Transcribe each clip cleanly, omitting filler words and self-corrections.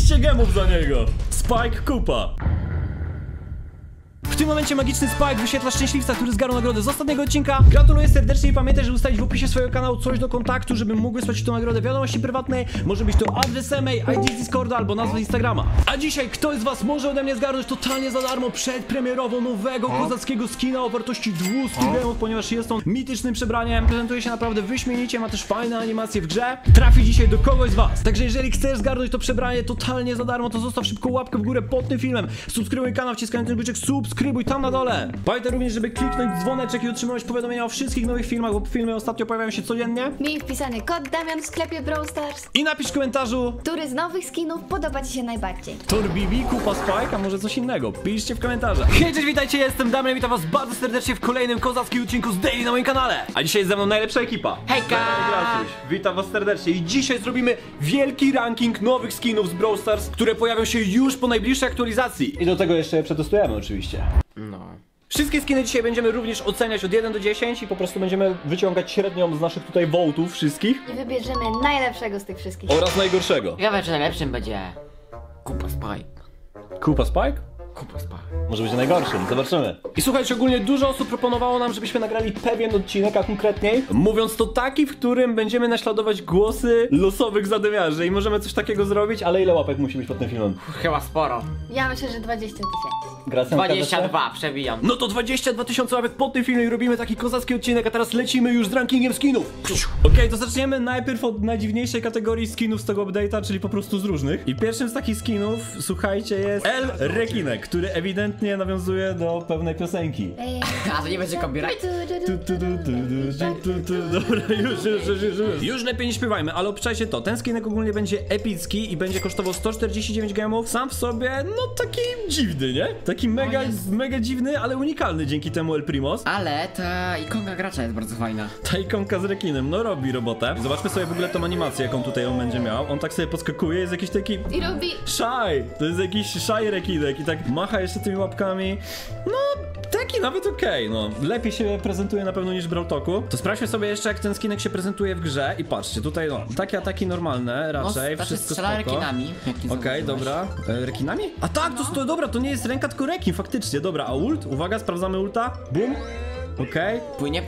200 gemów za niego. Spike kupa. W tym momencie magiczny Spike wyświetla szczęśliwca, który zgarnął nagrodę z ostatniego odcinka. Gratuluję serdecznie i pamiętaj, żeby ustalić w opisie swojego kanału coś do kontaktu, żebym mógł wysłać tą nagrodę w wiadomości prywatnej. Może być to adres e-mail, ID z Discorda albo nazwa Instagrama. A dzisiaj ktoś z was może ode mnie zgarnąć totalnie za darmo przedpremierowo nowego kozackiego skina o wartości 200 gemów, ponieważ jest on mitycznym przebraniem. Prezentuje się naprawdę wyśmienicie, ma też fajne animacje w grze. Trafi dzisiaj do kogoś z was. Także jeżeli chcesz zgarnąć to przebranie totalnie za darmo, to zostaw szybko łapkę w górę pod tym filmem. Subskrybuj kanał, wciskając ten guziczek subskrybuj tam na dole. Pamiętaj również, żeby kliknąć dzwoneczek i otrzymać powiadomienia o wszystkich nowych filmach, bo filmy ostatnio pojawiają się codziennie. Miej wpisany kod Damian w sklepie Brawl Stars. I napisz w komentarzu, Który z nowych skinów podoba ci się najbardziej. Tor Bibi, kupa Spike, a może coś innego. Piszcie w komentarzach. Hej, cześć, witajcie, jestem Damian, witam was bardzo serdecznie w kolejnym kozackim odcinku z Daily na moim kanale. A dzisiaj jest ze mną najlepsza ekipa. Hejka! Witam was serdecznie i dzisiaj zrobimy wielki ranking nowych skinów z Brawl Stars, które pojawią się już po najbliższej aktualizacji. I do tego jeszcze je przetestujemy oczywiście. No. Wszystkie skiny dzisiaj będziemy również oceniać od 1 do 10 i po prostu będziemy wyciągać średnią z naszych tutaj votów wszystkich I wybierzemy najlepszego z tych wszystkich. oraz najgorszego. Ciekawe, czy najlepszym będzie Kupa Spike. Kupa Spike? Kupa Spike. Może będzie najgorszym, zobaczymy. I słuchajcie, ogólnie dużo osób proponowało nam, żebyśmy nagrali pewien odcinek, a konkretniej mówiąc to taki, w którym będziemy naśladować głosy losowych zadymiarzy i możemy coś takiego zrobić, ale ile łapek musi być pod tym filmem? Chyba sporo. Ja myślę, że 20 000. Gracjan 22, przebijam. No to 22 000 łapek pod tym filmem i robimy taki kozacki odcinek, a teraz lecimy już z rankingiem skinów. Okej, to zaczniemy najpierw od najdziwniejszej kategorii skinów z tego update'a, czyli po prostu z różnych. I pierwszym z takich skinów, słuchajcie, jest El Rekinek, który ewidentnie nawiązuje do pewnej piosenki. A to nie będzie copyright? Dobra, już lepiej nie śpiewajmy, ale obczajcie to. Ten skinek ogólnie będzie epicki i będzie kosztował 149 gemów. Sam w sobie, no taki dziwny, nie? Taki mega dziwny, ale unikalny dzięki temu El Primos. Ale ta ikonka gracza jest bardzo fajna. Ta ikonka z rekinem, no robi robotę. Zobaczmy sobie w ogóle tą animację, jaką tutaj on będzie miał. On tak sobie podskakuje, jest jakiś taki... I robi... Shy! To jest jakiś shy rekinek i tak macha jeszcze tymi łapkami. No, taki nawet okej, no. Lepiej się prezentuje na pewno niż w Brawl Talku. To sprawdźmy sobie jeszcze, jak ten skinek się prezentuje w grze i patrzcie, tutaj no, takie ataki normalne raczej, No, wszystko strzela spoko. rekinami. Okej, dobra. Rekinami? A tak, to dobra, to nie jest ręka, tylko rekin, faktycznie. Dobra, a ult? Uwaga, sprawdzamy ulta. Bum. Okej. Płynie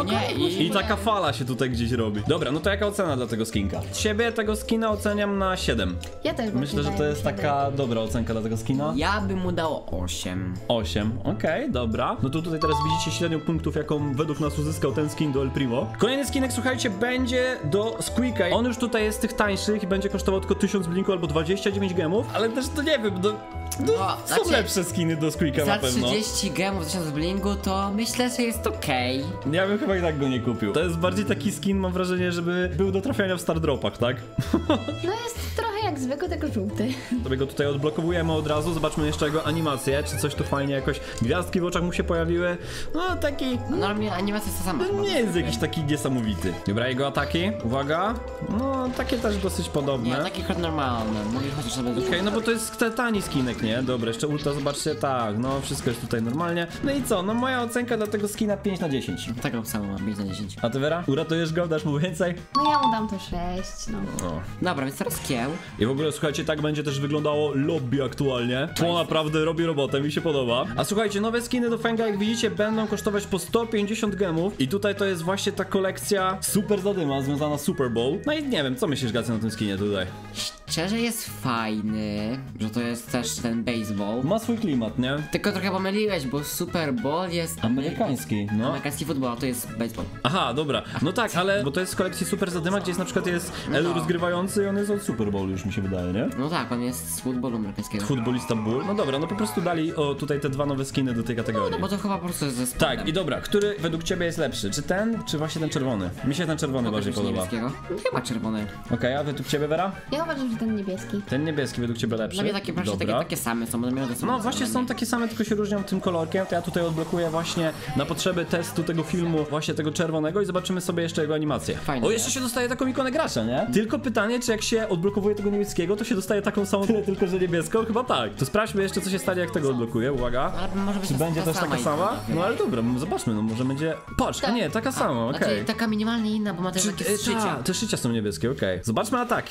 I taka fala się tutaj gdzieś robi. Dobra, no to jaka ocena dla tego skinka? Siebie tego skina oceniam na 7. Ja też Myślę, że to jest taka dobra ocenka dla tego skina. Ja bym mu dał 8. 8, okej, dobra. No to tutaj teraz widzicie średnią punktów, jaką według nas uzyskał ten skin do El Primo. Kolejny skinek, słuchajcie, będzie do Squeaka. On już tutaj jest z tych tańszych i będzie kosztował tylko 1000 blinku albo 29 gemów, ale też to nie wiem, no są znaczy, lepsze skiny do Squeaka za na pewno. 30 gemów 1000 blingu to myślę, że jest okej. Ja bym chyba i tak go nie kupił. To jest bardziej taki skin, mam wrażenie, żeby był do trafiania w Star Dropach, tak? No jest trochę jak zwykły, tylko żółty. Sobie go tutaj odblokowujemy od razu, zobaczmy jeszcze jego animację, czy coś tu fajnie jakoś, gwiazdki w oczach mu się pojawiły. No taki... Normalnie animacja jest ta sama. No nie jest jakiś taki niesamowity. Dobra, jego ataki, uwaga. No, takie też dosyć podobne. Nie, taki chod normalny. Mówisz chociaż sobie Okej, no bo to jest tani skinek, nie? Dobra, jeszcze ulta, zobaczcie, tak, no wszystko jest tutaj normalnie. No i co, no moja ocenka dla tego skina 5 na 10. Taką samą mam, 5 na 10. A ty, Vera? Uratujesz go, dasz mu więcej? No ja mu dam to 6, no. O. Dobra, więc teraz kieł. I w ogóle, słuchajcie, tak będzie też wyglądało lobby aktualnie. To naprawdę robi robotę, mi się podoba. A słuchajcie, nowe skiny do Fenga, jak widzicie, będą kosztować po 150 gemów. I tutaj to jest właśnie ta kolekcja super zadyma związana z Super Bowl. No i nie wiem, co myślisz, Gacy, na tym skinie tutaj? Szczerze jest fajny, że to jest też ten baseball. Ma swój klimat, nie? Tylko trochę pomyliłeś, bo Super Bowl jest Amerykański, no. amerykański futbol, a to jest baseball. Aha, dobra. No tak, ale bo to jest z kolekcji Super Zadyma, gdzie jest na przykład jest Elu rozgrywający i on jest od Super Bowl, już mi się wydaje, nie? No tak, on jest z futbolu amerykańskiego. Futbolista Bull. No dobra, no po prostu dali tutaj te dwa nowe skiny do tej kategorii. No bo to chyba po prostu jest ze spodem. Tak, i dobra, który według ciebie jest lepszy? Czy ten, czy właśnie ten czerwony? Mi się ten czerwony bardziej podoba. Niebieskiego? Chyba czerwony. Okej, a według ciebie, Vera? Ja uważam, że ten niebieski. Ten niebieski według ciebie lepszy? Dla mnie takie właśnie takie same są, będą miały to samo. No właśnie są takie same, tylko się różnią tym kolorkiem. To ja tutaj odblokuję właśnie na potrzeby testu tego filmu właśnie tego czerwonego i zobaczymy sobie jeszcze jego animację. Fajnie. O, jeszcze się dostaje taką ikonę gracza, nie? Tylko pytanie, czy jak się odblokowuje tego niebieskiego, to się dostaje taką samą tyle, tylko że niebieską? Chyba tak. To sprawdźmy jeszcze, co się stanie, jak tego odblokuję. Uwaga. Ale może być Czy będzie też taka sama? No ale dobra, zobaczmy, no może będzie... Patrz, a nie, taka sama, okej. Znaczy, taka minimalnie inna, bo ma też takie szycia. Te szycia są niebieskie, okej. Zobaczmy ataki.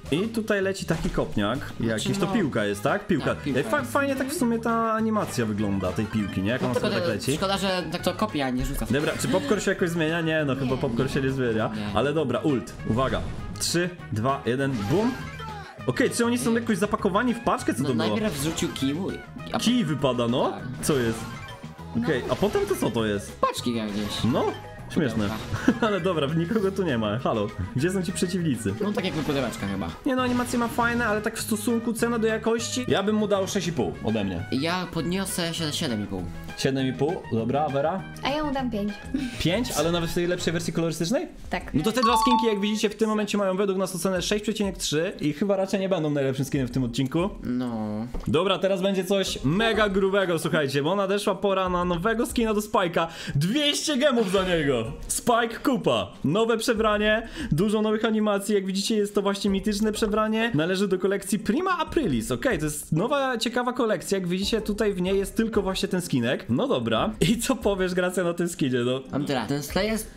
I tutaj leci taki kopniak, jakiś, to no. piłka jest, tak? Piłka. Tak, piłka Ej, jest. fajnie tak w sumie ta animacja wygląda, tej piłki, nie? Jak ona sobie tak leci. Szkoda, że tak to kopia, a nie rzuca. Dobra, czy popcorn się jakoś zmienia? Nie, no chyba popcorn się nie zmienia. Nie. Ale dobra, ult, uwaga. 3, 2, 1, bum. Okej, czy oni są jakoś zapakowani w paczkę? Co No, to było? najpierw zrzucił kij, a Kij wypada, no? Tak. Co jest? Okej, a potem to co to jest? paczki jak gdzieś. No, śmieszne. Ale dobra, nikogo tu nie ma. Halo, gdzie są ci przeciwnicy? No tak jakby pudełeczka chyba. Nie no, animacje ma fajne, ale tak w stosunku cena do jakości, ja bym mu dał 6,5 ode mnie. Ja podniosę 7,5. 7,5, dobra, a Vera? A ja mu dam 5. 5, ale nawet w tej lepszej wersji kolorystycznej? Tak. No to te dwa skinki, jak widzicie, w tym momencie mają według nas ocenę 6,3 i chyba raczej nie będą najlepszym skinem w tym odcinku. No. Dobra, teraz będzie coś mega grubego, słuchajcie, bo nadeszła pora na nowego skina do Spike'a. 200 gemów za niego! Spike Kupa. Nowe przebranie, dużo nowych animacji, jak widzicie jest to właśnie mityczne przebranie. Należy do kolekcji Prima Aprilis, okej, to jest nowa, ciekawa kolekcja, jak widzicie tutaj w niej jest tylko właśnie ten skinek. No dobra, i co powiesz, Gracja, na tym skinie, no? Mam tyle. Ten slay jest...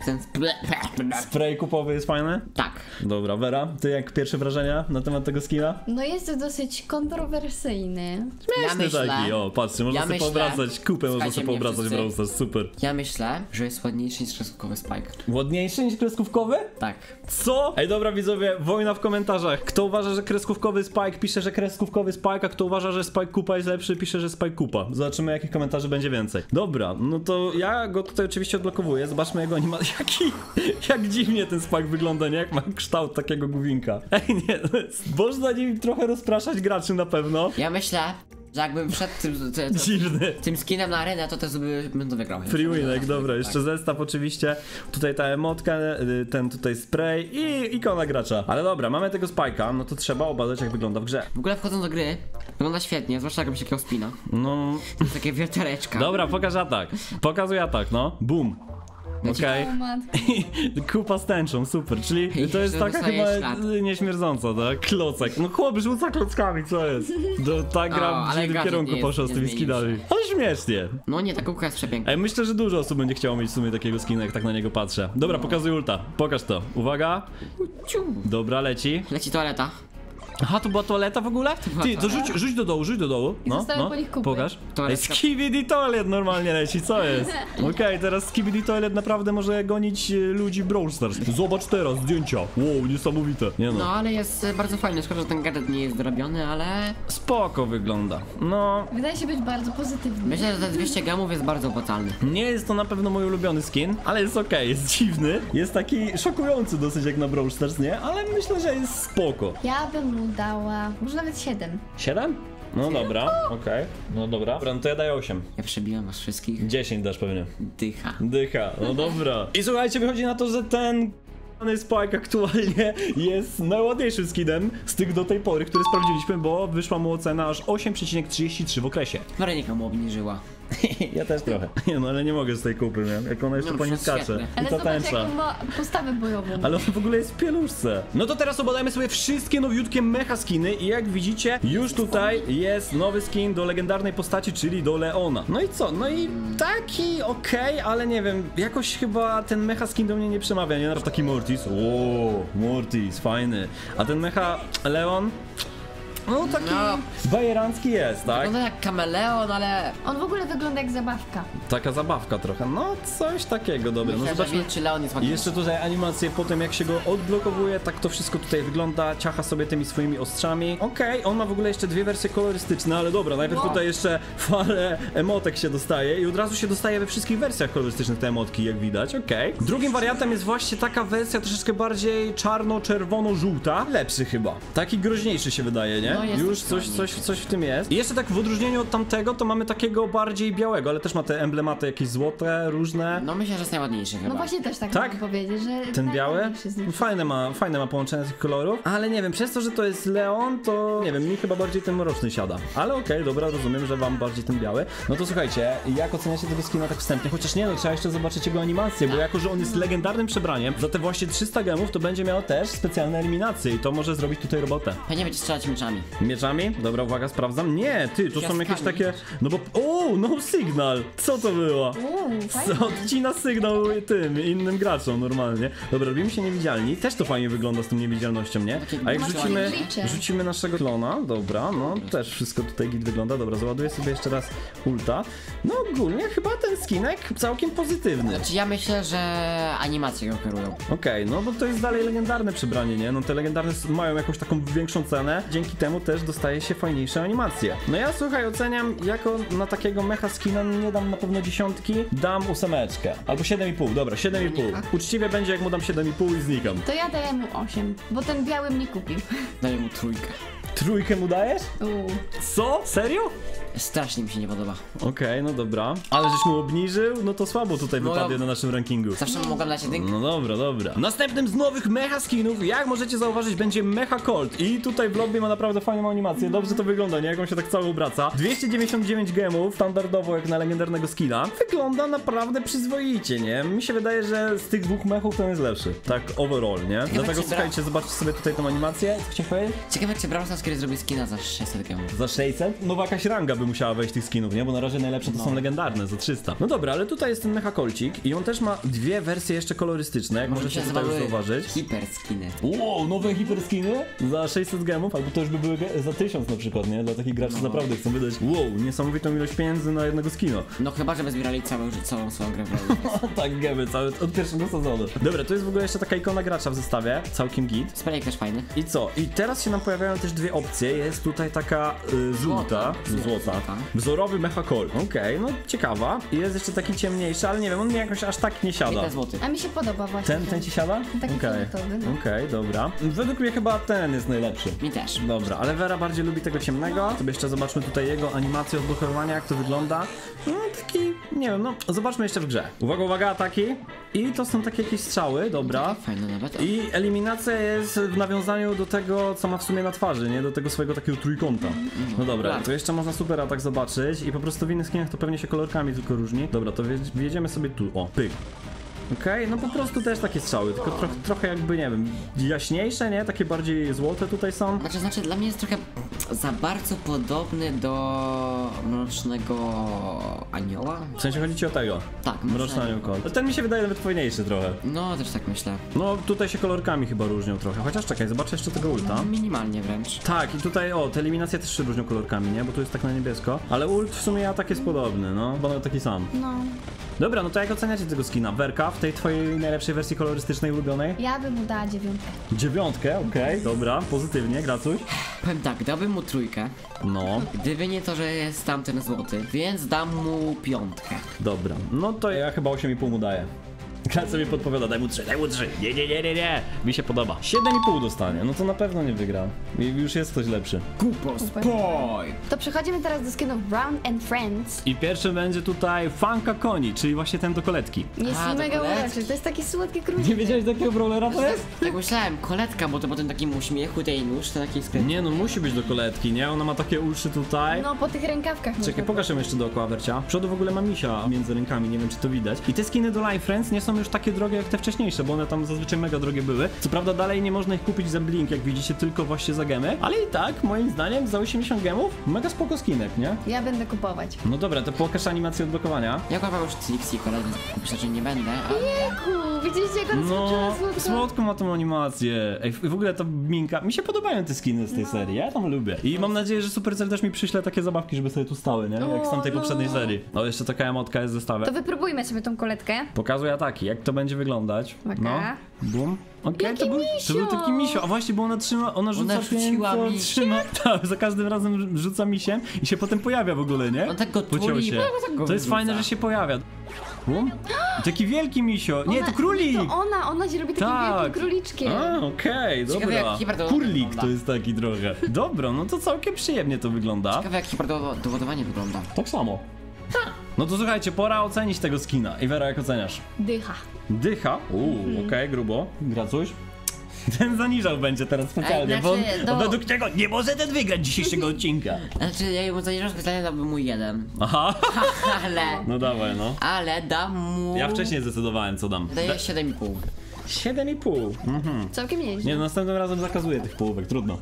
Spray kupowy jest fajny? Tak. Dobra, Vera, ty jak pierwsze wrażenia na temat tego skina? No jest to dosyć kontrowersyjny. Ja myślę... Taki, o, patrzcie, można Ja sobie myślę- poobracać, kupę można Słuchajcie sobie mnie poobracać w wszyscy. Brawl Stars, super. Ja myślę, że jest ładniejszy niż kreskówkowy Spike. Ładniejszy niż kreskówkowy? Tak. Co? Ej, dobra widzowie, wojna w komentarzach. Kto uważa, że kreskówkowy Spike, pisze, że kreskówkowy Spike, a kto uważa, że Spike Kupa jest lepszy, pisze, że Spike Kupa. Zobaczymy, jakich komentarzy będzie więcej. Dobra, no to ja go tutaj oczywiście odblokowuję, zobaczmy jego animację. Jak dziwnie ten Spike wygląda, nie? Jak ma kształt takiego główinka. Ej, nie, to jest, można nim trochę rozpraszać graczy na pewno. Ja myślę, że jakbym wszedł Dziwny. tym skinem na arenę, to też bym to wygrał. Free winek, dobra, Tak. jeszcze zestaw oczywiście, tutaj ta emotka, ten tutaj spray i ikona gracza. Ale dobra, mamy tego Spike'a, no to trzeba obadać jak wygląda w grze. W ogóle wchodząc do gry, wygląda świetnie, zwłaszcza jak robi się takiego spina. No, To jest takie wiertareczka. dobra, pokaż atak. Pokazuj atak, no. Boom. Okej. O matko. Kupa z tęczą, super, czyli I to jest jeszcze taka dostaje chyba ślad. nieśmierdząca, tak? Klocek. No chłop rzuca klockami, co jest? Ta gra O, w ale dziwnym gadżet kierunku nie poszła z jest- tymi nie zmienił skinami. się. Ale śmiesznie. No nie, ta kubka jest przepiękna. Ej, myślę, że dużo osób będzie chciało mieć w sumie takiego skina, jak tak na niego patrzę. Dobra, pokazuj ulta. Pokaż to. Uwaga. Ciu. Dobra, leci. Leci toaleta. Aha, to była toaleta w ogóle? była Ty, to toaleta. rzuć do dołu, rzuć do dołu. I zostały po nich kupy. Pokaż. Ej, Toaletka. Skibidi Toilet normalnie leci, co jest? Okej, teraz Skibidi Toilet naprawdę może gonić ludzi w Brawl Stars. Zobacz teraz, zdjęcia. Wow, niesamowite. Nie No no. ale jest bardzo fajny, szkoda, że ten gadżet nie jest dorobiony, ale... Spoko wygląda. No, Wydaje się być bardzo pozytywny. Myślę, że te 200 gramów jest bardzo opłacalny. nie jest to na pewno mój ulubiony skin, ale jest okej, jest dziwny. Jest taki szokujący dosyć jak na Brawl Stars, nie? Ale myślę, że jest spoko. Ja bym mu dała, może nawet 7. 7? No dobra, okej. No dobra. Dobra, no to ja daję 8. Ja przebiłem was wszystkich. 10 dasz pewnie. Dycha. Dycha, no dobra. I słuchajcie, wychodzi na to, że ten Spike aktualnie jest najładniejszym skinem z tych do tej pory, które sprawdziliśmy, bo wyszła mu ocena aż 8,33 w okresie. Marynika mu obniżyła. Ja też trochę. Nie no, ale nie mogę z tej kupy, nie? Jak ona jeszcze No, po nim świetne. skacze. I Ale ta zobacz tęcza. jaką ma postawę bojową. Ale on w ogóle jest w pieluszce. No to teraz obadajmy sobie wszystkie nowiutkie mecha skiny i jak widzicie, już tutaj jest nowy skin do legendarnej postaci, czyli do Leona. No i co? No i taki okej, ale nie wiem, jakoś chyba ten mecha skin do mnie nie przemawia, nie? Na przykład taki Mortis. Wow, Mortis, fajny. A ten mecha Leon... No taki No. bajerancki jest, tak? Wygląda jak kameleon, ale... On w ogóle wygląda jak zabawka. Taka zabawka trochę, no coś takiego, dobra. No Myślę, że zobaczmy. wilczy leon jest I ładniejszy. jeszcze tutaj animacje po tym jak się go odblokowuje, tak to wszystko tutaj wygląda, ciacha sobie tymi swoimi ostrzami. Okej, on ma w ogóle jeszcze dwie wersje kolorystyczne, ale dobra, najpierw tutaj jeszcze parę emotek się dostaje i od razu się dostaje we wszystkich wersjach kolorystycznych te emotki, jak widać, okej. Drugim wariantem jest właśnie taka wersja troszeczkę bardziej czarno-czerwono-żółta. Lepszy chyba. Taki groźniejszy się wydaje, nie? No, jest Już taki coś w tym jest. I jeszcze tak w odróżnieniu od tamtego to mamy takiego bardziej białego, ale też ma te emblematy jakieś złote, różne. No myślę, że jest najładniejszy chyba. No właśnie też tak, Tak? mogę powiedzieć, że Ten biały? najładniejszy z nich. Fajne ma połączenie tych kolorów, ale nie wiem, przez to, że to jest Leon, to nie wiem, mi chyba bardziej ten mroczny siada. Ale okej, dobra, rozumiem, że wam bardziej ten biały. No to słuchajcie, jak oceniacie tego skina tak wstępnie? Chociaż nie, no trzeba jeszcze zobaczyć jego animację, bo jako, że on jest legendarnym przebraniem, za te właśnie 300 gemów to będzie miał też specjalne eliminacje i to może zrobić tutaj robotę. Fajnie będzie strzelać mieczami. mieczami. Mieczami? Dobra, uwaga, sprawdzam. Nie, ty, to są jakieś Gwiazdkami. takie... No bo... O, no sygnal! Co to było? Fajnie. Co odcina sygnał tym innym graczom normalnie. Dobra, robimy się niewidzialni. Też to fajnie wygląda z tą niewidzialnością, nie? A jak Masz rzucimy, liczę. rzucimy naszego klona, dobra, no też wszystko tutaj git wygląda. Dobra, załaduję sobie jeszcze raz ulta. No ogólnie chyba ten skinek całkiem pozytywny. Znaczy ja myślę, że animacje go kierują. Okej, no bo to jest dalej legendarne przebranie, nie? No te legendarne mają jakąś taką większą cenę, dzięki temu też dostaje się fajniejsze animacje. No ja słuchaj, oceniam jako na takiego mecha skina nie dam na pewno 10, dam 8 albo 7,5, dobra, 7,5. Uczciwie będzie jak mu dam 7,5 i znikam. To ja daję mu 8, bo ten biały mnie kupił. Daję mu 3. Trójkę mu dajesz? Co? Serio? Strasznie mi się nie podoba. Okej, no dobra. Ale żeś mu obniżył? No to słabo tutaj No wypadnie ja- na naszym rankingu. Zawsze mogłem dać jedynkę. No dobra, dobra. Następnym z nowych mecha skinów, jak możecie zauważyć, będzie Mecha Colt. I tutaj w lobby ma naprawdę fajną animację. Dobrze to wygląda, nie? Jak on się tak cały obraca. 299 gemów, standardowo jak na legendarnego skina. Wygląda naprawdę przyzwoicie, nie? Mi się wydaje, że z tych dwóch mechów ten jest lepszy. Tak overall, nie? Dlatego czy słuchajcie, zobaczcie sobie tutaj tą animację. Co chciałem powiedzieć? Ciekawe, czy Brawl Stars zrobi skina za 600 gemów. Za 600? No bo jakaś ranga by musiała wejść tych skinów, nie? Bo na razie najlepsze to są legendarne, za 300. No dobra, ale tutaj jest ten Mecha Colcik i on też ma dwie wersje jeszcze kolorystyczne, jak możecie tutaj już zauważyć. Hiper skiny. Wow, nowe hiperskiny za 600 gemów, albo to już by były za 1000 na przykład, nie? Dla takich graczy, co naprawdę chcą wydać, wow, niesamowitą ilość pieniędzy na jednego skina. No chyba, żeby zbierali całą swoją grę w Brawl Stars. Tak, gemy, cały, od pierwszego sezonu. Dobra, to jest w ogóle jeszcze taka ikona gracza w zestawie, całkiem git. Sprayek też fajny. I co? I teraz się nam pojawiają też dwie opcje. Jest tutaj taka złota. Wzorowy Mecha Colt. Okej, no ciekawa. I jest jeszcze taki ciemniejszy, ale nie wiem, on mnie jakoś aż tak nie siada. 1 zł. A mi się podoba właśnie. Ten ci siada? Taki fioletowy, no. Okej, dobra. Według mnie chyba ten jest najlepszy. Mi też. Dobra, ale Vera bardziej lubi tego ciemnego. Sobie jeszcze zobaczmy tutaj jego animację odblokowywania, jak to wygląda. No taki, nie wiem, no zobaczmy jeszcze w grze. Uwaga, uwaga, ataki. I to są takie jakieś strzały, dobra. Fajne nawet. I eliminacja jest w nawiązaniu do tego, co ma w sumie na twarzy, nie? Do tego swojego takiego trójkąta. No dobra, to jeszcze można super atak zobaczyć i po prostu w innych skinach to pewnie się kolorkami tylko różni. Dobra, to wjedziemy sobie tu. O, pyk. Okej, no po prostu też takie strzały, tylko trochę jakby, nie wiem, jaśniejsze, nie? Takie bardziej złote tutaj są. Znaczy, dla mnie jest trochę za bardzo podobny do Mrocznego Anioła. W sensie chodzi ci o tego? Tak, Mroczny Anioł Colt. Ten mi się wydaje nawet fajniejszy trochę. No, też tak myślę. No tutaj się kolorkami chyba różnią trochę, chociaż czekaj, zobaczę jeszcze tego ulta. Minimalnie wręcz. Tak, i tutaj, o, te eliminacje też się różnią kolorkami, nie? Bo tu jest tak na niebiesko. Ale ult w sumie atak jest podobny, no, bo nawet taki sam. No. Dobra, no to jak oceniacie tego skina? Werka w tej twojej najlepszej wersji kolorystycznej, ulubionej? Ja bym mu dała 9. 9, okej, dobra, pozytywnie, gracuś. Powiem tak, dałbym mu 3, No, gdyby nie to, że jest tamten złoty, więc dam mu 5. dobra, no to ja chyba 8,5 mu daję. Gracz sobie podpowiada, daj mu 3, daj mu 3. Nie. Mi się podoba. 7,5 dostanie, no to na pewno nie wygra. I już jest ktoś lepszy. Kupo spoj! To przechodzimy teraz do skinów Brown and Friends. I pierwszy będzie tutaj Funka Koni, czyli właśnie ten do koletki. Jest A, mega do koletki. uroczy, to jest taki słodki królik. Nie wiedziałeś takiego brawlera to jest? Tak myślałem, koletka, bo to po tym takim uśmiechu tej nóż, to taki skręt. Nie no, musi być do koletki, nie? Ona ma takie uszy tutaj. No, po tych rękawkach. Czekaj, można pokaż ją jeszcze dookoła, Wercia. W przodu w ogóle ma misia między rękami, nie wiem czy to widać. I te skiny do Life Friends nie są już takie drogie jak te wcześniejsze, bo one tam zazwyczaj mega drogie były. Co prawda dalej nie można ich kupić za blink, jak widzicie, tylko właśnie za gemy. Ale i tak, moim zdaniem, za 80 gemów, mega spoko skinek, nie? Ja będę kupować. No dobra, to pokaż animację odblokowania. Ja kocham już Trixie, koledzy kupić raczej nie będę, ale... Jejku, widzieliście jak on No, skoczyła słodko? słodko ma tą animację. Ej, w ogóle ta minka, mi się podobają te skiny z tej serii, ja tam lubię. I mam nadzieję, że Supercell też mi przyśle takie zabawki, żeby sobie tu stały, nie? Jak z tamtej no. poprzedniej serii. No, jeszcze taka emotka jest w zestawie. To wypróbujmy sobie tą koletkę. Pokazuję ataki, jak to będzie wyglądać. No, Uwaga. bum. Okej, Jaki to był misio! taki misio. A właśnie, bo ona trzyma, ona rzuca rzuciła piękno, misiem. trzyma. Tak, za każdym razem rzuca misiem i się potem pojawia w ogóle, nie? On tak go Po tuli, ciosie. bo tak go To jest wyrzuca. fajne, że się pojawia. Bum. Taki wielki misio. Nie, to królik! To ona się robi takim Tak. wielkim króliczkiem. A, okej, Ciekawe, dobra. jak hiper Kurlik wygląda. to jest taki trochę. Dobra, no to całkiem przyjemnie to wygląda. Ciekawe jak hiperdoładowanie wygląda. Tak samo. No to słuchajcie, pora ocenić tego skina. Iwera, jak oceniasz? Dycha. Dycha? Okej, grubo. Gracuś? Ten zaniżał będzie teraz specjalnie, Ej, bo on, znaczy, no- według niego nie może ten wygrać dzisiejszego odcinka. Znaczy, ja mu zaniżam specjalnie dałbym mu 1. Aha, Ale... no dawaj no. Ale dam mu... Ja wcześniej zdecydowałem co dam. Daję 7,5. 7,5. Całkiem nieźle. Nie, no następnym razem zakazuję tych połówek, trudno.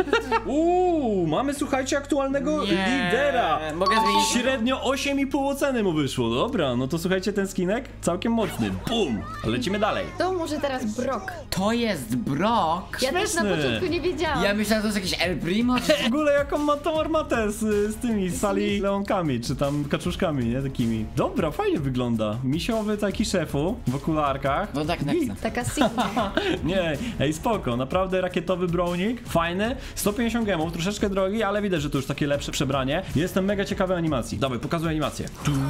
Mamy, słuchajcie, aktualnego lidera. Mogę zmienić? Średnio 8,5 oceny mu wyszło. Dobra, no to słuchajcie, ten skinek całkiem mocny. Bum! Lecimy dalej. To może teraz Brock. To jest Brock. Ja też na Śmieszny. początku nie wiedziałam. Ja myślałem, że to jest jakiś El Primo. W ogóle jaką ma tą armatę z tymi sali leonkami, czy tam kaczuszkami, nie? Takimi. Dobra, fajnie wygląda. Misiowy taki szefu w okularkach. No tak, Git. Taka Sigma. Nie, ej, spoko, naprawdę rakietowy brownik, fajny, 150 gemów, troszeczkę drogi, ale widać, że to już takie lepsze przebranie. Jestem mega ciekawy animacji. Dawaj, pokazuję animację.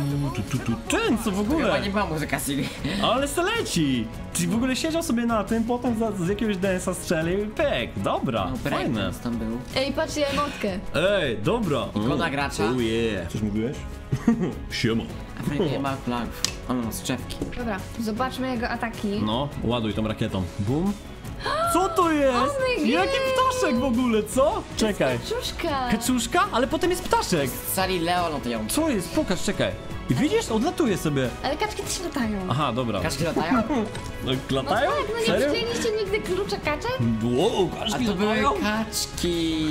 Ten, co w Chyba ogóle? nie była muzyka Siri. Ale se leci! Ty w ogóle siedział sobie na tym, potem z jakiegoś dance'a strzelił i pyk, dobra, No, fajne. breakdance tam był. Ej, patrzcie, ja emotkę. Ej, dobra. Ikona gracza. Oh yeah. Coś mówiłeś? Siema. A Frank nie ma plagów. On ma strzewki. Dobra, zobaczmy jego ataki. No, ładuj tą rakietą. Bum. Co to jest? my Jaki ptaszek w ogóle, co? Czekaj. Kaczuszka. Kaczuszka? Ale potem jest ptaszek. Z sali Leon ją. Co jest? Pokaż, czekaj. I widzisz? Odlatuje sobie. Ale kaczki też latają. Aha, dobra. Kaczki latają? No, No latają? tak, no nie Serio? widzieliście nigdy klucza kaczek? Wow, A kaczki to były latają? kaczki.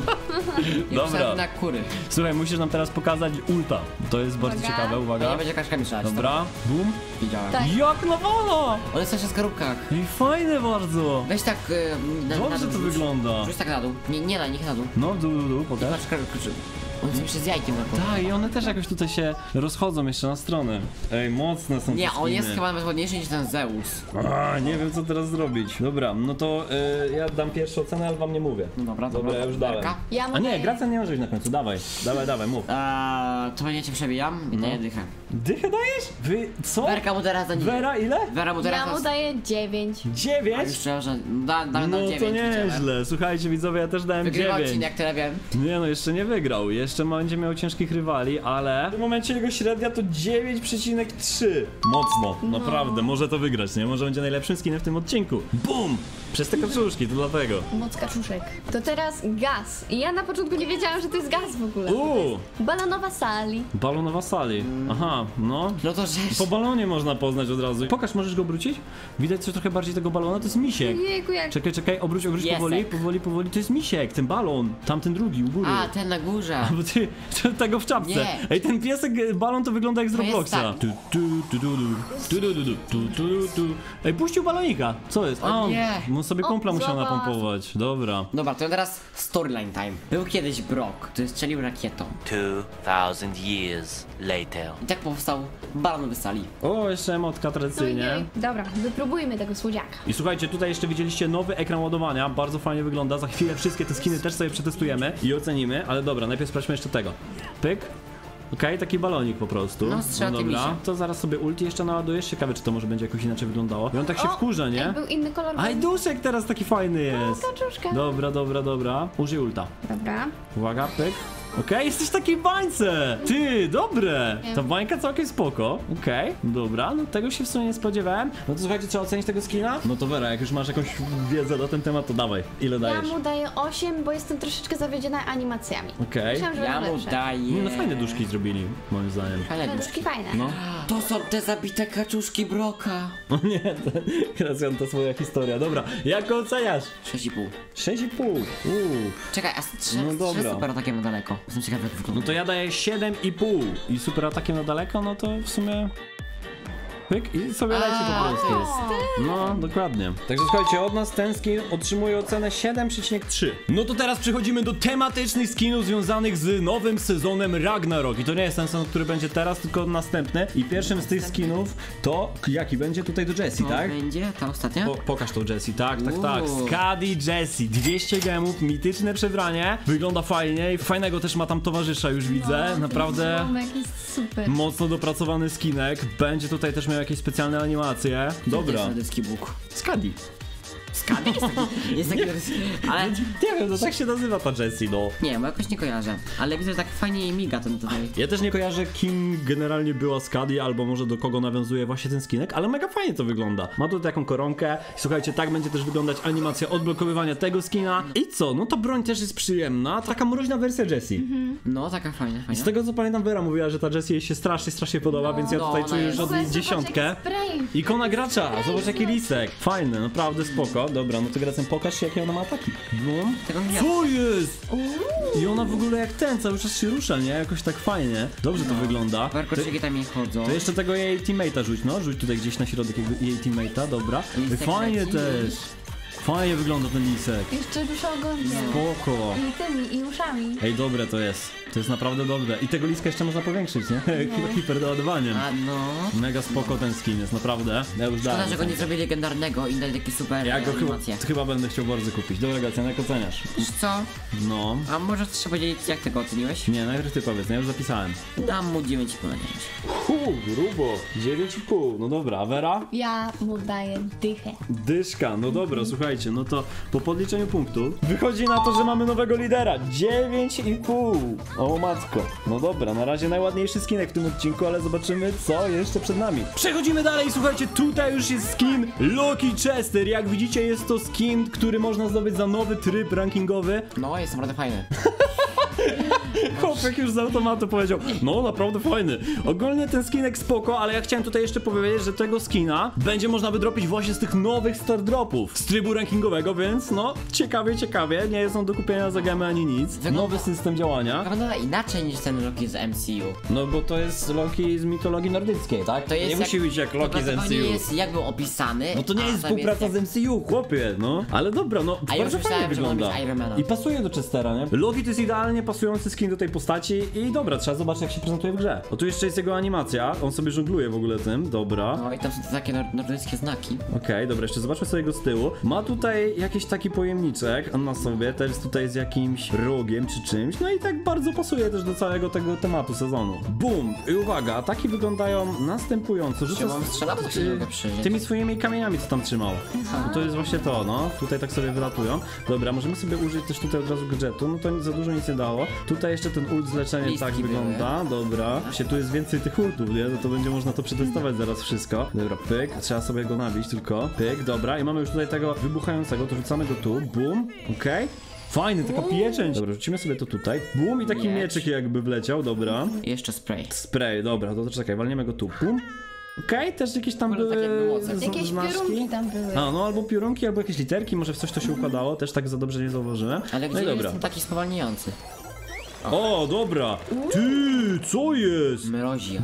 Ja Dobra. myślałem na kury. Słuchaj, musisz nam teraz pokazać ulta. To jest bardzo Uwaga. ciekawe, A uwaga. nie będzie kaczkami strzelać. Dobra, bum. Widziałem. Tak. Jak nawala! On jest też w skorupkach. I fajne bardzo. Weź tak na Dobrze dół to rzuć. wygląda. Rzuć tak na dół. Nie na nich na dół. No, dół, pokaż. Patrz, kluczy. On jest jeszcze z jajkiem na końcu. Tak, i one też jakoś tutaj się rozchodzą jeszcze na stronę. Ej, mocne są te Nie, on skiny. jest chyba nawet ładniejszy niż ten Zeus. Nie wiem co teraz zrobić. Dobra, no to ja dam pierwszą ocenę, ale wam nie mówię. No dobra, Dobra, ja już dałem. Berka? Ja mu A nie, daję- Gracjan nie może być na końcu, dawaj, mów. To będzie cię przebijam i daję dychę. Dychę dajesz? Wy, co? Werka mu teraz da nie. Wera ile? Wera mu teraz Ja mu daję 9. 9? Jeszcze, że damy No nam 9. to nieźle, słuchajcie widzowie, ja też dałem Wygrywa 9. odcinek, tyle wiem. Nie no, jeszcze nie wygrał, jeszcze będzie miał ciężkich rywali, ale w tym momencie jego średnia to 9,3. Mocno, naprawdę, może to wygrać, nie? Może będzie najlepszym skinem w tym odcinku. BUM! Przez te kaczuszki, to dlatego. Moc kaczuszek. To teraz gaz. I ja na początku nie wiedziałam, że to jest gaz w ogóle. Balonowa sali. Balonowa sali. Aha, no. No to żeś. Po balonie można poznać od razu. Pokaż, możesz go obrócić? Widać coś trochę bardziej tego balona, to jest misiek. Jejku, jak... Czekaj, obróć Piesek. powoli, to jest misiek, ten balon, tamten drugi u góry. A, ten na górze. Bo ty, tego w czapce. Nie. Ej, ten piesek, balon to wygląda jak z To jest Robloxa. tak. Ej, puścił balonika. Co jest? O on, nie. on sobie O, kumpla musiał zobacz. napompować. Dobra. Dobra, to teraz storyline time. Był kiedyś Brock, który strzelił rakietą. 2,000 years later. I tak powstał balonowy sali. O, jeszcze emotka tradycyjnie. Ojej. Dobra, wypróbujmy tego słodziaka. I słuchajcie, tutaj jeszcze widzieliście nowy ekran ładowania, bardzo fajnie wygląda, za chwilę wszystkie te skiny też sobie przetestujemy i ocenimy, ale dobra, najpierw sprawdźmy jeszcze tego. Pyk. Okej, taki balonik po prostu. No, strzela tym dobra, misiem. to zaraz sobie ulti jeszcze naładujesz, ciekawe czy to może będzie jakoś inaczej wyglądało. I on tak się wkurza, nie? Ej, był inny kolor. Aj, duszek teraz taki fajny jest. Kaczuszka. Dobra. Użyj ulta. Dobra. Uwaga, pyk. Okej, jesteś w takiej bańce! Ty, dobre! Nie. Ta bańka całkiem spoko. Okej, dobra, no tego się w sumie nie spodziewałem. No to słuchajcie, trzeba ocenić tego skina? No to Vera, jak już masz jakąś wiedzę na ten temat, to dawaj. Ile Ja dajesz? mu daję 8, bo jestem troszeczkę zawiedziona animacjami. Okej. Myślałam, że Ja będą mu lepsze. daję. No fajne duszki zrobili, moim zdaniem. Fajne Te duszki. duszki fajne. No. To są te zabite kaczuszki Brocka. O nie, Gracjan, to swoja historia. Dobra, jak go oceniasz? 6,5. 6,5. Czekaj, a No dobra. super atakiem na daleko. Jestem ciekawy jak wygląda. No to ja daję 7,5 i super atakiem na daleko, no to w sumie... Pyk i sobie leci po prostu. to jest No, dokładnie. Także słuchajcie, od nas ten skin otrzymuje ocenę 7,3. No to teraz przechodzimy do tematycznych skinów związanych z nowym sezonem Ragnarok. I to nie jest ten sezon, który będzie teraz, tylko następny. I pierwszym z tych skinów to... Jaki będzie tutaj do Jessie, To tak? będzie ta ostatnia? Pokaż tą Jessie, tak. Uuu. Skadi Jessie, 200 gemów, mityczne przebranie. Wygląda fajnie i fajnego też ma tam towarzysza, już widzę. Naprawdę Ziomek jest super. mocno dopracowany skinek. Będzie tutaj też miał jakieś specjalne animacje. To Dobra. jest radycki Bóg. Skadi. Skady jest taki, ale Nie wiem, no tak się nazywa ta Jessie, no. nie, bo jakoś nie kojarzę. Ale widzę, że tak fajnie jej miga ten tutaj. Ja też nie kojarzę, kim generalnie była Skadi, albo może do kogo nawiązuje właśnie ten skinek, ale mega fajnie to wygląda. Ma tu taką koronkę. Słuchajcie, tak będzie też wyglądać animacja odblokowywania tego skina. I co? No ta broń też jest przyjemna. Taka mroźna wersja Jessie. No, taka fajna. Z tego co pamiętam, Vera mówiła, że ta Jessie jej się strasznie podoba, więc ja no, tutaj ona czuję jest- już od niej dziesiątkę. Ikona gracza, zobacz jaki lisek. Fajny, naprawdę spoko. Dobra, no to Gracjan, pokaż się, jakie ona ma ataki. No. Tego nie Co jest? I ona w ogóle jak ten, cały czas się rusza, nie? Jakoś tak fajnie. Dobrze to wygląda. warkoczyki tam jej chodzą. To jeszcze tego jej teammate'a rzuć, no. Rzuć tutaj gdzieś na środek jej teammate'a, dobra. Lisek Fajnie leci. też. Fajnie wygląda ten lisek. Jeszcze rusza ogonkiem. Spoko. I tymi, i uszami. Ej, dobre to jest. To jest naprawdę dobre. I tego liska jeszcze można powiększyć, nie? Hiperdoładowaniem. A no. Mega spoko ten skin jest, naprawdę. Ja już Szkoda, dałem. że go nie zrobili legendarnego i dali taki super Ja go animację. chyba będę chciał bardzo kupić. Dobra, Gracjan, jak oceniasz? Wiesz co? No. A może chcesz się podzielić, jak tego oceniłeś? Nie, najpierw ty powiedz, ja już zapisałem. Dam mu 9,5 na 10. Grubo. 9,5. No dobra, a Vera? Ja mu daję dychę. Dyszka, no dobra, słuchajcie, no to po podliczeniu punktów wychodzi na to, że mamy nowego lidera. 9,5. O matko. No dobra, na razie najładniejszy skinek w tym odcinku, ale zobaczymy, co jeszcze przed nami. Przechodzimy dalej, słuchajcie, tutaj już jest skin Loki Chester. Jak widzicie, jest to skin, który można zdobyć za nowy tryb rankingowy. No, jest naprawdę fajny. Chłopek już z automatu powiedział, no naprawdę fajny. Ogólnie ten skinek spoko, ale ja chciałem tutaj jeszcze powiedzieć, że tego skina będzie można wydropić właśnie z tych nowych star dropów z trybu rankingowego, więc no ciekawie, nie jest on do kupienia za gemy ani nic. Nowy system działania. Wygląda inaczej niż ten Loki z MCU. No bo to jest Loki z mitologii nordyckiej, tak? To jest nie musi być jak Loki z to MCU. nie jest jakby opisany. No to nie a jest tam współpraca jak- z MCU, chłopie, no. Ale dobra, no A ja bardzo już fajnie myślałem, że ma wygląda. być Iron Manem. I pasuje do Chestera, nie? Loki to jest idealnie pasujący skin do tej postaci i dobra, trzeba zobaczyć jak się prezentuje w grze. O tu jeszcze jest jego animacja, on sobie żongluje w ogóle tym, dobra. No i tam są te takie nordyckie znaki. Okej, dobra, jeszcze zobaczmy sobie go z tyłu. Ma tutaj jakiś taki pojemniczek na sobie, też tutaj z jakimś rogiem czy czymś, no i tak bardzo pasuje też do całego tego tematu sezonu. Bum! I uwaga, ataki wyglądają następująco. Czy on strzela, bo tak się nie mogę przyjrzeć. tymi swoimi kamieniami, co tam trzymał. No to jest właśnie to, no. Tutaj tak sobie wylatują. Dobra, możemy sobie użyć też tutaj od razu gadżetu, no to za dużo nic nie dało. Tutaj jeszcze ten ult z leczeniem Listki tak były. wygląda, dobra. Się tu jest więcej tych ultów, nie? No to będzie można to przetestować zaraz wszystko. Dobra, pyk, trzeba sobie go nabić tylko. Pyk, dobra, i mamy już tutaj tego wybuchającego, to rzucamy go tu, bum, okej. Fajny, taka pieczęć. Dobra, rzucimy sobie to tutaj. Bum i taki Miecz. mieczyk jakby wleciał, dobra. I jeszcze spray. Spray, dobra, to czekaj, walniemy go tu, bum. Okej, też jakieś tam W ogóle takie były moce. Jakieś piorunki tam były. A, no albo piórunki, albo jakieś literki, może w coś to się układało, też tak za dobrze nie zauważyłem. Ale No gdzie i dobra. jest ten taki spowalniający? O, dobra! Ty, co jest? Mrozi.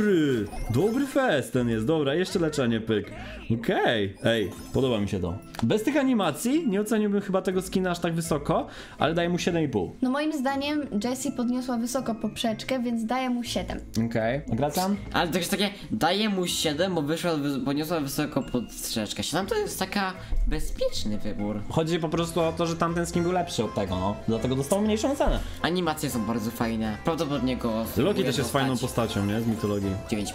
Dobry fest ten jest, dobra, jeszcze leczenie, pyk. Okej, ej, podoba mi się to. Bez tych animacji nie oceniłbym chyba tego skina aż tak wysoko, ale daję mu 7,5. No moim zdaniem Jessie podniosła wysoko poprzeczkę, więc daję mu 7. Okej, Gracjan? Ale to jest takie, daję mu 7, bo poniosła wysoko pod strzeczkę. 7 to jest taka bezpieczny wybór. Chodzi po prostu o to, że tamten skin był lepszy od tego, no. Dlatego dostał mniejszą cenę. Animacje są bardzo fajne. Prawdopodobnie go... Loki też jest fajną postacią, nie? Z mitologii.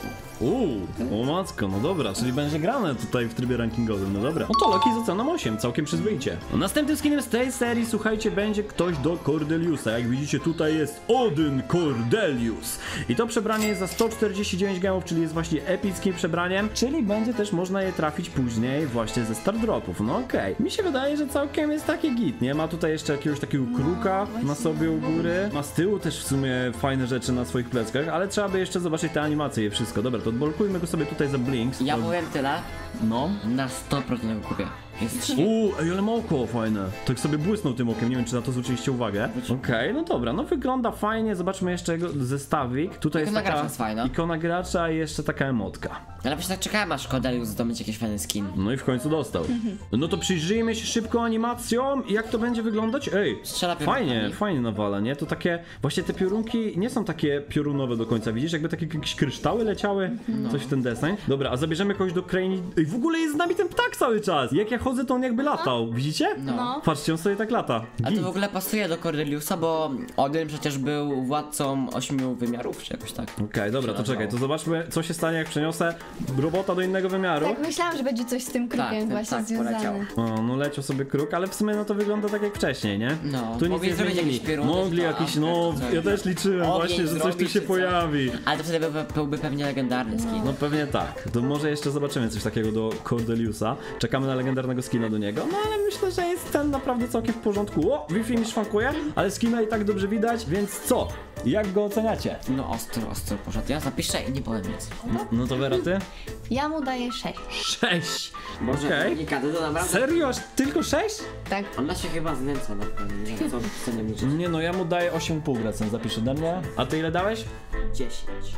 9,5. O matko, no dobra, czyli będzie grane tutaj w trybie rankingowym, no dobra. No to Loki z oceną 8, całkiem przyzwoicie. No, następnym skinem z tej serii, słuchajcie, będzie ktoś do Cordeliusa. Jak widzicie, tutaj jest Odyn Cordelius. I to przebranie jest za 149 gemów, czyli jest właśnie epickim przebraniem, czyli będzie też można je trafić później właśnie ze Star Dropów. No okej. Mi się wydaje, że całkiem jest takie git, nie? Ma tutaj jeszcze jakiegoś takiego kruka na sobie u góry. Ma z tyłu też w sumie fajne rzeczy na swoich pleckach, ale trzeba by jeszcze zobaczyć te animacje i wszystko. Dobra, to odblokujmy go sobie tutaj za Blinks. Ja powiem tyle, No. na 100% go kupię. Jest Ej, ale ma oko fajne. Tak sobie błysnął tym okiem, nie wiem czy na to zwróciliście uwagę. Okej, no dobra, no wygląda fajnie, zobaczmy jeszcze jego zestawik. Tutaj jest Ikona taka gracza jest fajna. ikona gracza i jeszcze taka emotka. Ale właśnie tak czekałem, aż Cordelius zdobyć jakiś fajny skin. No i w końcu dostał. No to przyjrzyjmy się szybko animacjom i jak to będzie wyglądać. Ej, Strzela piorunkami. fajnie nawala, nie? To takie, właśnie te piorunki nie są takie piorunowe do końca, widzisz? Jakby takie jakieś kryształy leciały, coś w ten deseń. Dobra, a zabierzemy kogoś do krainy. Ej, w ogóle jest z nami ten ptak cały czas. Jak ja chodzę, to on jakby latał, widzicie? No. Patrzcie, on sobie tak lata. A Git. to w ogóle pasuje do Cordeliusa, bo Odyn przecież był władcą 8 wymiarów, czy jakoś tak. Okej, dobra, to czekaj, to zobaczmy, co się stanie, jak przeniosę robota do innego wymiaru. Tak, myślałam, że będzie coś z tym krukiem Tak, właśnie tak, związane. poleciał. O, no leciał sobie kruk, ale w sumie no to wygląda tak jak wcześniej, nie? No, Tu nic mogli nie zrobić zmienili. jakiś pierun, Mogli też, jakiś, tak, no, tak, ja też liczyłem ogień właśnie, że coś tu zrobić, się czy coś. pojawi. Ale to wtedy byłby pewnie legendarny skin. No pewnie tak, to może jeszcze zobaczymy coś takiego do Cordeliusa. Czekamy na legendarnego skina do niego, no ale myślę, że jest ten naprawdę całkiem w porządku. O, Wi-Fi mi szwankuje, ale skina i tak dobrze widać, więc co? Jak go oceniacie? No ostro poszedł. Ja zapiszę i nie powiem nic. No to Vera, ty? Ja mu daję 6. 6. Może Okej. Nikady to naprawdę... Serio? Aż tylko 6? Tak. Ona się chyba znęca na pewno, nie wiem co chcę liczyć. Nie no, ja mu daję 8,5 recen, zapiszę do mnie. A ty ile dałeś? 10.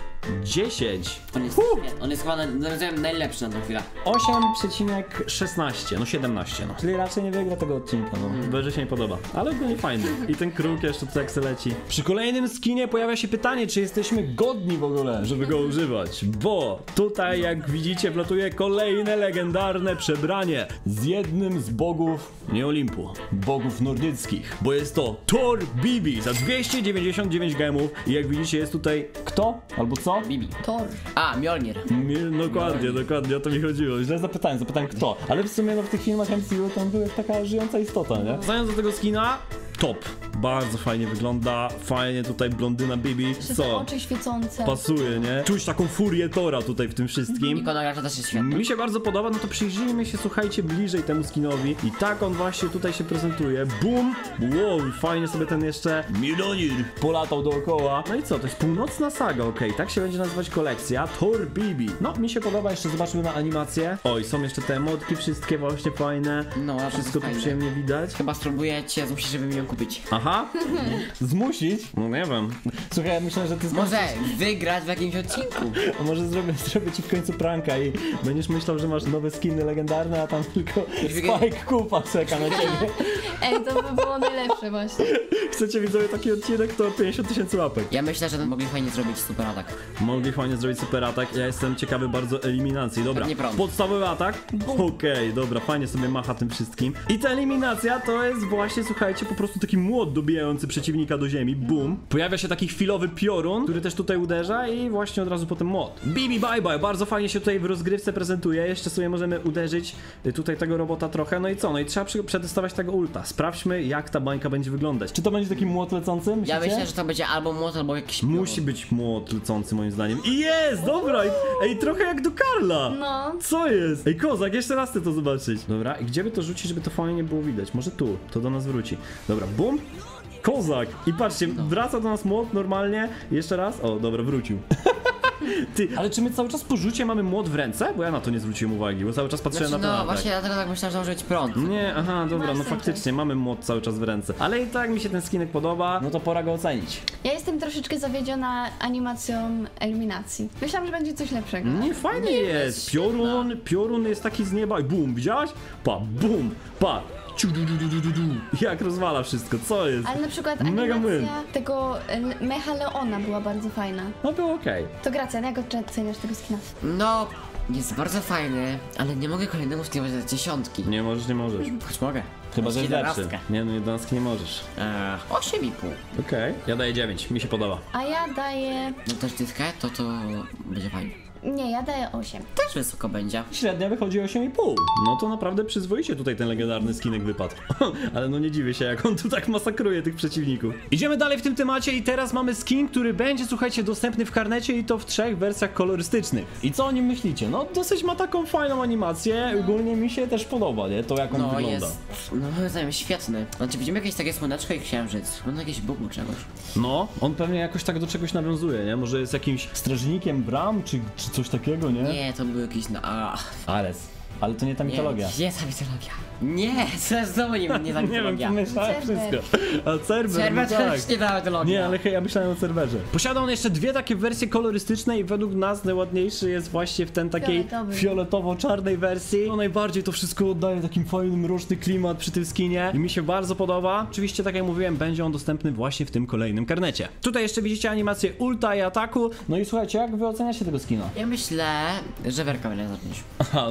10. On jest, on jest chyba najlepszy na tą chwilę. 8,16, no 17, no. Czyli raczej nie wygra tego odcinka, no. Bo że się nie podoba. Ale ogólnie fajny. I ten kruk jeszcze tutaj jak se leci. Przy kolejnym skinie pojawia się pytanie, czy jesteśmy godni w ogóle, żeby go używać. Bo tutaj, jak widzicie, wlatuje kolejne legendarne przebranie z jednym z bogów, nie Olimpu, bogów nordyckich. Bo jest to Thor Bibi za 299 gemów. I jak widzicie, jest tutaj kto? Albo co? Bibi. Thor. A, Mjolnir. Dokładnie, o to mi chodziło. Źle zapytałem kto. Ale w sumie no, w tych filmach MCU tam była taka żyjąca istota, nie? Wracając do tego skina, top. Bardzo fajnie wygląda, fajnie tutaj blondyna Bibi. Jeszcze te Co? oczy świecące. Pasuje, nie? Czuć taką furię Tora tutaj w tym wszystkim. Ikonografia też jest świetna. Mi się bardzo podoba, no to przyjrzyjmy się, słuchajcie, bliżej temu skinowi. I tak on właśnie tutaj się prezentuje. Bum! Wow, fajnie sobie ten jeszcze Mjolnir polatał dookoła. No i co, to jest północna saga, okej, tak się będzie nazywać kolekcja. Thor Bibi. No, mi się podoba, jeszcze zobaczmy na animację. Oj, są jeszcze te emotki wszystkie właśnie fajne. No, naprawdę Wszystko tu fajne. przyjemnie widać. Chyba spróbuję cię zmusić, żeby mi ją kupić. Aha. Zmusić? No nie wiem. Słuchaj, ja myślę, że ty Może wygrać w jakimś odcinku. A może zrobię ci w końcu pranka i będziesz myślał, że masz nowe skiny legendarne, a tam tylko Spike Kupa czeka na ciebie. Ej, to by było najlepsze właśnie. Chcecie widzowie taki odcinek, to 50 000 łapek. Ja myślę, że mogli fajnie zrobić super atak. Mogli fajnie zrobić super atak, ja jestem ciekawy bardzo eliminacji. Dobra, Pewnie prąd. podstawowy atak. Okej, dobra, fajnie sobie macha tym wszystkim. I ta eliminacja to jest właśnie, słuchajcie, po prostu taki młot dobijający przeciwnika do ziemi. Bum. Pojawia się taki chwilowy piorun, który też tutaj uderza i właśnie od razu potem młot. Bibi bye bye, bardzo fajnie się tutaj w rozgrywce prezentuje. Jeszcze sobie możemy uderzyć tutaj tego robota trochę. No i co? No i trzeba przetestować tego ulta. Sprawdźmy, jak ta bańka będzie wyglądać. Czy to będzie taki młot lecący? Myślicie? Ja myślę, że to będzie albo młot, albo jakiś Musi być młot lecący moim zdaniem. I jest! Dobra! Ej, trochę jak do Karla! No. Co jest? Ej, kozak, jeszcze raz chcę to zobaczyć. Dobra, i gdzie by to rzucić, żeby to fajnie było widać? Może tu, to do nas wróci. Dobra, bum! Kozak! I patrzcie, wraca do nas młot normalnie. Jeszcze raz. O, dobra, wrócił. Ty, ale czy my cały czas po rzucie mamy młot w ręce? Bo ja na to nie zwróciłem uwagi, bo cały czas patrzyłem Znaczy, na ten no atak. właśnie dlatego tak myślałem, że może być prąd. Nie, aha, dobra, no Masz faktycznie, mamy młot cały czas w ręce. Ale i tak mi się ten skinek podoba, no to pora go ocenić. Ja jestem troszeczkę zawiedziona animacją eliminacji. Myślałam, że będzie coś lepszego. Nie, fajny jest. Piorun jest taki z nieba i bum, widziałaś? Pa, bum, pa. Jak rozwala wszystko, co jest? Ale na przykład Mega animacja tego Mecha Leona była bardzo fajna. No było okej. To Gracjan, jak oceniasz tego skina? No, jest bardzo fajny, ale nie mogę kolejnemu skierować za dziesiątki. Nie możesz. Choć mogę. Chyba, że jest lepszy. 11. Nie, no 11 nie możesz. 8,5. Okej. Ja daję 9, mi się podoba. A ja daję... No też dytkę, to będzie fajnie. Nie, ja daję 8. Też wysoko będzie. Średnia wychodzi 8,5. No to naprawdę przyzwoicie tutaj ten legendarny skinek wypadł. Ale no nie dziwię się, jak on tu tak masakruje tych przeciwników. Idziemy dalej w tym temacie i teraz mamy skin, który będzie, słuchajcie, dostępny w karnecie i to w 3 wersjach kolorystycznych. I co o nim myślicie? No dosyć ma taką fajną animację, ogólnie mi się też podoba, nie? To jak on No wygląda. jest, no moim zdaniem świetny. Znaczy widzimy jakieś takie słoneczko i księżyc. Wygląda jakieś Bogu czegoś. No, on pewnie jakoś tak do czegoś nawiązuje, nie? Może jest jakimś strażnikiem bram, czy coś takiego, nie? Nie, to był jakiś, no Ale to nie ta mitologia. Nie ta mitologia. Nie, to znowu nie ta Nie wiem, mitologia. pomyślałem Cerber. wszystko. A Cerber, Serwer no tak. też nie ta mitologia. Nie, ale hej, ja myślałem o serwerze. Posiada on jeszcze 2 takie wersje kolorystyczne i według nas najładniejszy jest właśnie w ten takiej Fioletowy. fioletowo-czarnej wersji. No najbardziej to wszystko oddaje takim fajnym, mroczny klimat przy tym skinie i mi się bardzo podoba. Oczywiście, tak jak mówiłem, będzie on dostępny właśnie w tym kolejnym karnecie. Tutaj jeszcze widzicie animację ulta i ataku. No i słuchajcie, jak wy oceniacie tego skina? Ja myślę, że Werka będzie zacząć. Aha, no dobra.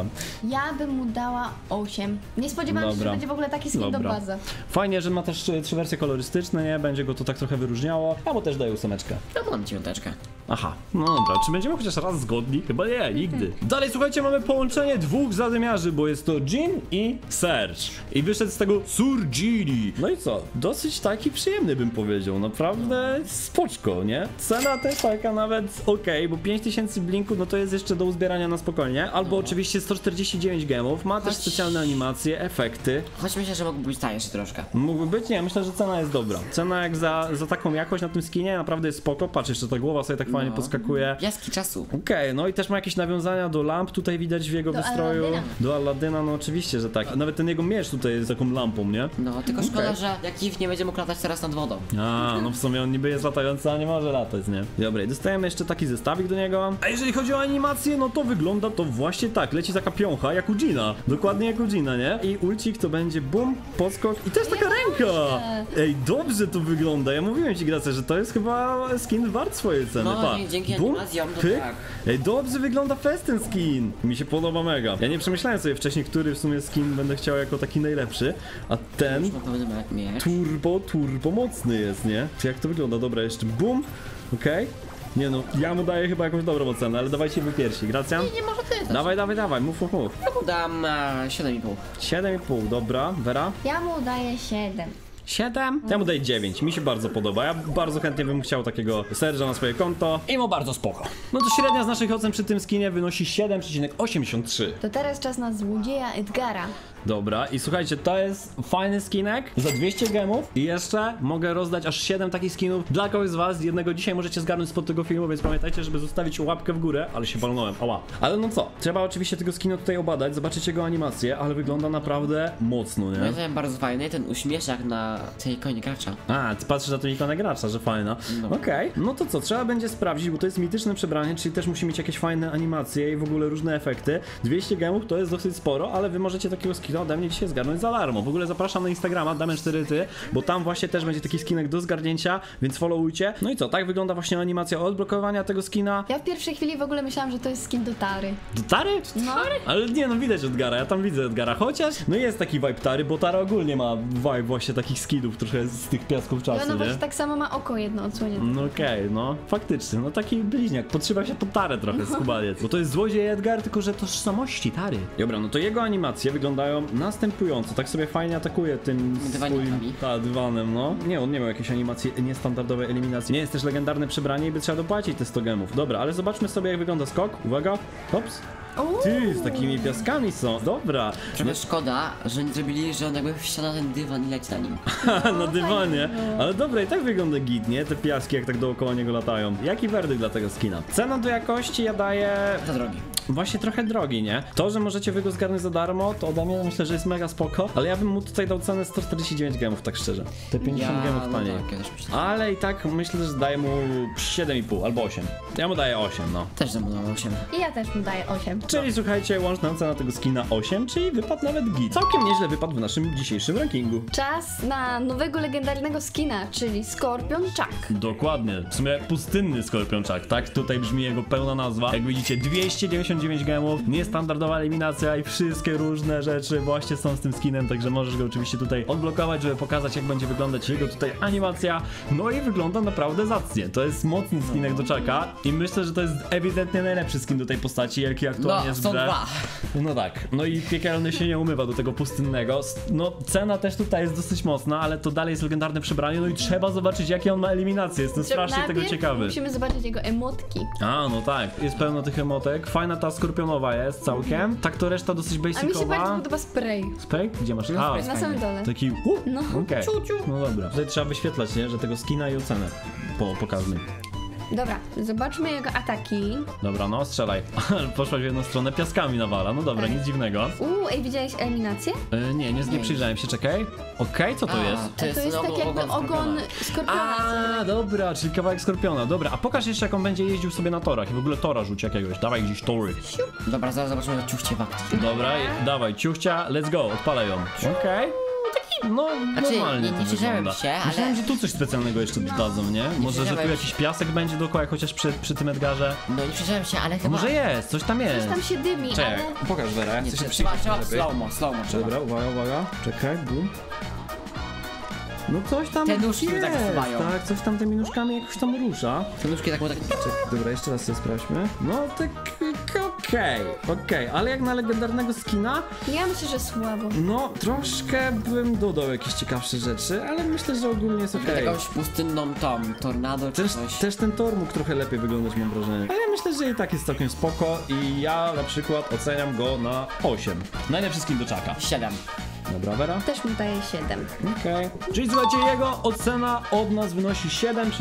Ja bym mu dała 8. Nie spodziewałam się, że Dobra. będzie w ogóle taki skin do Dobra. baza. Fajnie, że ma też 3 wersje kolorystyczne, nie? Będzie go to tak trochę wyróżniało. Ja mu też daję 8. No mam 9. Aha, no dobra, czy będziemy chociaż raz zgodni? Chyba nie, nigdy. Dalej, słuchajcie, mamy połączenie dwóch zadymiarzy, bo jest to Jean i Serge. I wyszedł z tego Surgini. No i co? Dosyć taki przyjemny, bym powiedział. Naprawdę spoczko, nie? Cena też taka nawet okej, bo 5000 blinku, no to jest jeszcze do uzbierania na spokojnie. Albo oczywiście 149 gemów, ma też Choć- specjalne animacje, efekty. Choć myślę, że mógłby być tańszy troszkę. Mógłby być? Nie, myślę, że cena jest dobra. Cena jak za taką jakość na tym skinie naprawdę jest spoko. Patrz, jeszcze ta głowa sobie tak fajnie podskakuje. Jaski czasu. Okej, no i też ma jakieś nawiązania do lamp, tutaj widać w jego Do wystroju. Aladyna. Do Aladyna, no oczywiście, że tak. Nawet ten jego miecz tutaj jest taką lampą, nie? No, tylko szkoda, Okej. że jak Eve nie będzie mógł latać teraz nad wodą. A, no w sumie on niby jest latający, a nie może latać, nie? Dobra, i dostajemy jeszcze taki zestawik do niego. A jeżeli chodzi o animację, no to wygląda to właśnie tak. Leci taka piącha, jak u Gina. Dokładnie jak u Gina, nie? I ulcik to będzie bum, podskok i też taka ręka! Ej, dobrze to wygląda. Ja mówiłem ci, Grace, że to jest chyba skin wart swojej ceny. No, Pa. dzięki Bum, animacjom to pyk. tak. Ej, dobrze wygląda fest ten skin. Mi się podoba mega. Ja nie przemyślałem sobie wcześniej, który w sumie skin będę chciał jako taki najlepszy, a ten Już na pewno ma mieć. turbo mocny jest, nie? Czy jak to wygląda? Dobra, jeszcze bum. Okej. Nie no, ja mu daję chyba jakąś dobrą ocenę, ale dawajcie wy pierwsi. Gracjan? Nie może ty. Dawaj, mów. Ja mu dam 7,5. 7,5, dobra. Vera? Ja mu daję 7. 7? Ja mu daję 9, mi się bardzo podoba. Ja bardzo chętnie bym chciał takiego Serge'a na swoje konto. I mu bardzo spoko. No to średnia z naszych ocen przy tym skinie wynosi 7,83. To teraz czas na złodzieja Edgara. Dobra, i słuchajcie, to jest fajny skinek za 200 gemów i jeszcze mogę rozdać aż 7 takich skinów dla kogoś z was. Jednego dzisiaj możecie zgarnąć spod tego filmu, więc pamiętajcie, żeby zostawić łapkę w górę, ale się walnąłem, ała. Ale no co, trzeba oczywiście tego skina tutaj obadać, zobaczyć jego animację, ale wygląda naprawdę mocno, No nie? i ten bardzo fajny, ten uśmieszak na tej ikonie gracza. A, ty patrzysz na tą ikonę gracza, że fajna. No. Okej, no to co, trzeba będzie sprawdzić, bo to jest mityczne przebranie, czyli też musi mieć jakieś fajne animacje i w ogóle różne efekty. 200 gemów to jest dosyć sporo, ale wy możecie takiego skina ode mnie dzisiaj zgarnąć za darmo. W ogóle zapraszam na Instagrama, Damian4ty, bo tam właśnie też będzie taki skinek do zgarnięcia, więc followujcie. No i co, tak wygląda właśnie animacja odblokowania tego skina. Ja w pierwszej chwili w ogóle myślałam, że to jest skin do Tary. Do Tary? No. Ale nie, no widać Edgara, ja tam widzę Edgara, chociaż no jest taki vibe Tary, bo Tara ogólnie ma vibe właśnie takich skinów trochę z tych piasków I czasu, ona nie? właśnie tak samo ma oko jedno odsłonięte. No okej, no faktycznie, no taki bliźniak, podszywa się pod Tarę trochę, skubaniec. Bo to jest złodziej Edgar, tylko że tożsamości Tary. Dobra, no to jego animacje wyglądają następująco, tak sobie fajnie atakuje tym Dywanikami. dywanem, no. Nie, on nie miał jakiejś animacji niestandardowej eliminacji. Nie jest też legendarne przebranie i by trzeba dopłacić te 100 gemów. Dobra, ale zobaczmy sobie jak wygląda skok. Uwaga, hops. Ty, z takimi piaskami są, dobra. Trochę szkoda, że nie zrobili, że on jakby wsiada na ten dywan i leci na nim. Na dywanie. Ale dobra, i tak wygląda git, nie? Te piaski jak tak dookoła niego latają. Jaki werdykt dla tego skina? Cena do jakości ja daję... Za drogi. Właśnie trochę drogi, nie? To, że możecie wy go zgarnąć za darmo, to ode mnie myślę, że jest mega spoko, ale ja bym mu tutaj dał cenę 149 gemów, tak szczerze. Te 50 gemów no taniej. tak, ja też myślę. Ale i tak myślę, że daję mu 7,5 albo 8. Ja mu daję 8, no. Też zamówiłem 8. I ja też mu daję 8. Czyli słuchajcie, łączna cena tego skina 8, czyli wypadł nawet git. Całkiem nieźle wypadł w naszym dzisiejszym rankingu. Czas na nowego legendarnego skina, czyli Skorpion Chuck. Dokładnie. W sumie pustynny skorpionczak, tak? Tutaj brzmi jego pełna nazwa. Jak widzicie, 299 gemów, niestandardowa eliminacja i wszystkie różne rzeczy właśnie są z tym skinem, także możesz go oczywiście tutaj odblokować, żeby pokazać jak będzie wyglądać jego tutaj animacja. No i wygląda naprawdę zacnie. To jest mocny skinek do Chucka i myślę, że to jest ewidentnie najlepszy skin do tej postaci, jaki aktualnie No, jest w są grze. dwa. No tak. No i piekielny się nie umywa do tego pustynnego. No cena też tutaj jest dosyć mocna, ale to dalej jest legendarne przebranie, no i trzeba zobaczyć jakie on ma eliminacje. Jestem strasznie tego Najpierw ciekawy. musimy zobaczyć jego emotki. A, no tak, jest pełno tych emotek. Fajna ta skorpionowa jest całkiem. Tak to reszta dosyć A mi się bardzo basicowa. podoba spray. Spray? Gdzie masz? No, A, spray. Na samym dole. taki No, okej. ciu. No dobra. Tutaj trzeba wyświetlać, nie? Że tego skina i ocenę pokażmy. Dobra, zobaczmy jego ataki. Dobra, no strzelaj. Poszłaś w jedną stronę, piaskami nawala. No dobra, Tak. nic dziwnego. Ej, widziałeś eliminację? Nie przyjrzałem się, czekaj. Okej, co to jest? To jest, To jest tak jakby ogon Skorpiona. A, dobra, czyli kawałek skorpiona. Dobra, a pokaż jeszcze jak on będzie jeździł sobie na torach i w ogóle tora rzuć jakiegoś. Dawaj gdzieś tory. Dobra, zaraz zobaczymy ciuchcie w akcji. Dobra, dawaj, ciuchcia, let's go, odpalaj ją. Okej. Taki no Znaczy, normalnie nie to cieszyłem wygląda. się, ale- Myślałem, że tu coś specjalnego jeszcze dodadzą, nie? Może, że tu cieszyłem jakiś piasek będzie dookoła, jak chociaż przy tym Edgarze. No nie przyjrzałem się, ale chyba... Może jest, coś tam jest. Coś tam się dymi, Czekaj, ale... pokaż Wera, ja Nie, chcę się trzeba przyjrzeć lepiej. slow-mo trzeba. Dobra, uwaga, czekaj, bum. No coś tam Te nóżki jest, tak zsuwają. tak, coś tam tymi nóżkami jakoś tam rusza. Te nóżki tak... Dobra, jeszcze raz sobie sprawdźmy. No tak, okej, ale jak na legendarnego skina, Ja myślę, że słabo. no troszkę bym dodał jakieś ciekawsze rzeczy, ale myślę, że ogólnie jest okej. Jakąś pustynną tornado czy coś. Też ten tor mógł trochę lepiej wyglądać, mam wrażenie. Ale myślę, że i tak jest całkiem spoko i ja na przykład oceniam go na 8. Najlepszy skin do czaka. 7. Dobra, Wera? Też mu daje 7. Okej. Czyli słuchajcie, jego ocena od nas wynosi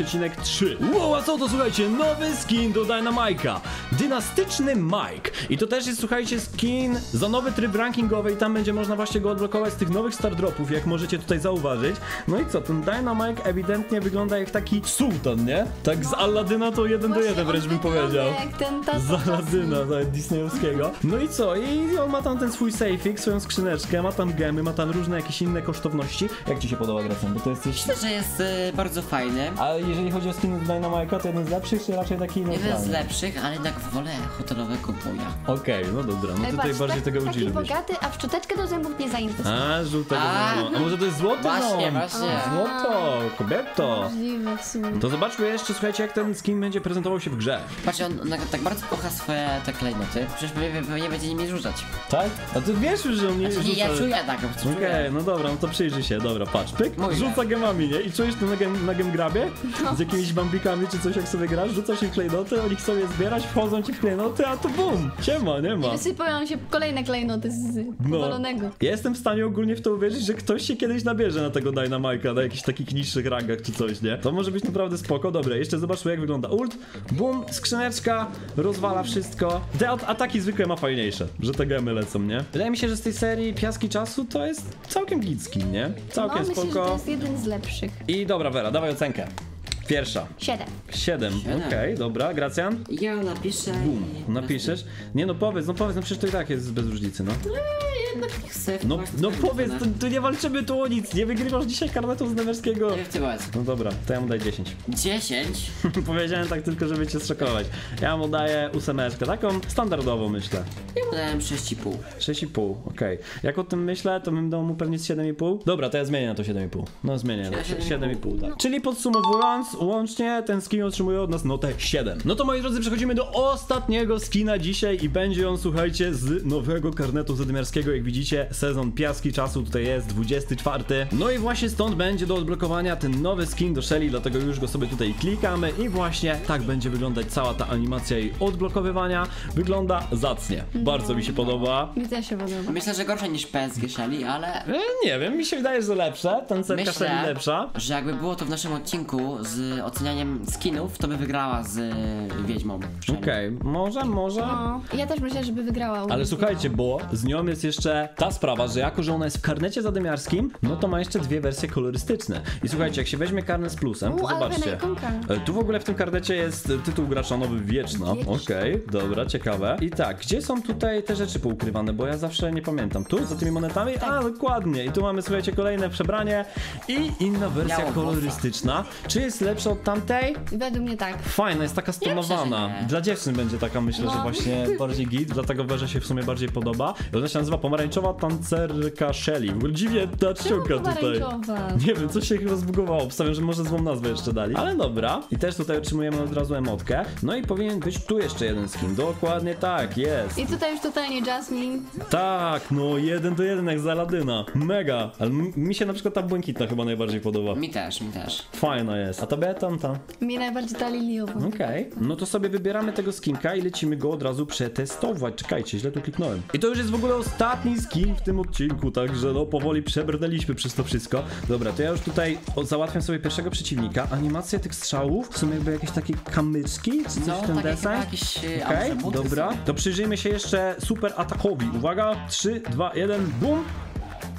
7,3. Wow, a co to słuchajcie? Nowy skin do Dynamike'a. Dynastyczny Mike. I to też jest, słuchajcie, skin za nowy tryb rankingowy i tam będzie można właśnie go odblokować z tych nowych stardropów, jak możecie tutaj zauważyć. No i co, ten Dynamike ewidentnie wygląda jak taki sułtan, nie? Tak z Aladyna to 1 do 1 wręcz bym powiedział. Jak ten tas. Z Aladyna, nawet disneyowskiego. No i co? I on ma tam ten swój sejfik, swoją skrzyneczkę, ma tam gemy, ma tam różne jakieś inne kosztowności. Jak ci się podoba, Gracjan? Bo to jest coś... Myślę, że jest bardzo fajny. A jeżeli chodzi o skiny z Dynamike'a, to jeden z lepszych, czy raczej taki Jeden z neutralny? lepszych, ale jednak wolę hotelowego boja. Okej, no dobra, no tutaj bardziej tego taki uczyli. bogaty, a w szczoteczkę do zębów nie zainwestuje. A, żółtego A. znowu. A może to jest złoto? Właśnie, no? właśnie. Złoto, kobieto. Możliwe w sumie. To zobaczmy jeszcze, słuchajcie, jak ten skin będzie prezentował się w grze. Patrz, on tak bardzo kocha swoje te klejnoty. Przecież pewnie będzie nimi rzucać. Tak? A ty wiesz już, że on nie Znaczy, ja czuję tak, Okej, czuję. no dobra, no to przyjrzyj się, dobra, patrz, pyk, Mój rzuca tak. gemami, nie? I czujesz to na gem grabie? Z jakimiś bambikami czy coś, jak sobie grasz, rzuca się klejnoty, oni chcą je zbierać, wchodzą ci w klejnoty, a to bum, siema, nie ma. Wysypują się kolejne klejnoty z powalonego. Ja jestem w stanie ogólnie w to uwierzyć, że ktoś się kiedyś nabierze na tego Dynamike'a, na jakichś takich niższych rangach czy coś, nie? To może być naprawdę spoko. Dobra, jeszcze zobaczmy, jak wygląda ult. Bum, skrzyneczka, rozwala wszystko. Te ataki zwykłe ma fajniejsze, że te gemy lecą, nie? Wydaje mi się, że z tej serii Piaski Czasu to jest całkiem git skin, nie? Całkiem No, myślę, że spoko. to jest jeden z lepszych. I dobra, Wera, dawaj ocenkę. Pierwsza. 7. 7. Okej, dobra, Gracjan? Ja napiszę... Bum. Napiszesz? Nie no powiedz, no przecież to i tak jest bez różnicy, no. Jednak nie chcę. No powiedz, tu nie walczymy tu o nic, nie wygrywasz dzisiaj karnetu z Newerskiego. Nie chcę powiedz. No dobra, to ja mu daję 10. 10? Powiedziałem tak tylko, żeby cię zszokować. Ja mu daję 8, taką standardową myślę. Ja mu dałem 6,5. 6,5, okej. Jak o tym myślę, to bym dał mu pewnie 7,5. Dobra, to ja zmienię na to 7,5. No zmienię na 7,5, tak. Czyli podsumowując, łącznie ten skin otrzymuje od nas notę 7. No to moi drodzy, przechodzimy do ostatniego skina dzisiaj i będzie on, słuchajcie, z nowego karnetu zadymiarskiego. Jak widzicie, sezon Piaski Czasu tutaj jest, 24. No i właśnie stąd będzie do odblokowania ten nowy skin do Shelly, dlatego już go sobie tutaj klikamy i właśnie tak będzie wyglądać cała ta animacja jej odblokowywania. Wygląda zacnie. Bardzo mi się podoba. Mi też się podoba. Myślę, że gorsze niż PSG Shelly, ale... Nie wiem, mi się wydaje, że lepsze. Tancerka Shelly lepsza. że jakby było to w naszym odcinku z ocenianiem skinów, to by wygrała z Wiedźmą. Shelly. Okej, może. No, ja też myślę, żeby wygrała. Ale słuchajcie, bo z nią jest jeszcze ta sprawa, że jako, że ona jest w karnecie zadymiarskim, no to ma jeszcze dwie wersje kolorystyczne. I słuchajcie, jak się weźmie karnet z plusem, to ale zobaczcie. ikonka. Tu w ogóle w tym karnecie jest tytuł gracza nowy Wieczna. Wieczna. Okej, dobra, ciekawe. I tak, gdzie są tutaj te rzeczy poukrywane, bo ja zawsze nie pamiętam. Tu, za tymi monetami? A, dokładnie. I tu mamy, słuchajcie, kolejne przebranie i inna wersja Biało kolorystyczna. Czy jest lepsza od tamtej? Według mnie tak. Fajna, jest taka stonowana. myślę, że nie. Dla dziewczyn będzie taka, myślę, że No. właśnie bardziej git, dlatego Werze się w sumie bardziej podoba. I ona się nazywa Pomarańczowa Tancerka Shelly. W ogóle dziwnie ta czcionka tutaj. pomarańczowa? Nie wiem, coś się chyba zbugowało. Obstawiam, że może złą nazwę jeszcze dali. Ale dobra. I też tutaj otrzymujemy od razu emotkę. No i powinien być tu jeszcze jeden skin. Dokładnie tak, jest. I tutaj już totalnie Jasmine. Tak, no 1 do 1 jak z Aladyna. Mega. Ale mi się na przykład ta błękitna chyba najbardziej podoba. Mi też. Fajna jest. A tobie tamta? Mnie najbardziej ta liliowa. Okej, no to sobie wybieramy tego skinka i lecimy go od razu przetestować. Czekajcie, źle tu kliknąłem. I to już jest w ogóle ostatni skin w tym odcinku, także no powoli przebrnęliśmy przez to wszystko. Dobra, to ja już tutaj załatwiam sobie pierwszego przeciwnika. Animacje tych strzałów są jakby jakieś takie kamyczki, czy coś No, w ten takie deseń. chyba jakieś Okej, atrybuty dobra. są. To przyjrzyjmy się jeszcze super atakowi. Uwaga, 3, 2, 1, bum!